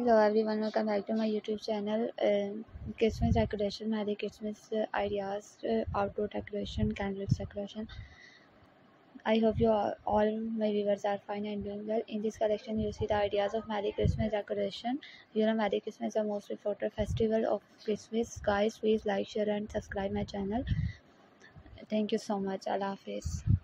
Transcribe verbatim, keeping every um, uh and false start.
Hello everyone, welcome back to my YouTube channel. Um Christmas decoration, Merry Christmas uh, ideas, uh, outdoor decoration, candles decoration. I hope you all, all my viewers are fine and doing well. In this collection, you see the ideas of Merry Christmas decoration. You know, Merry Christmas is the most important festival of Christmas. Guys, please like, share, and subscribe my channel. Thank you so much. Allah Hafiz.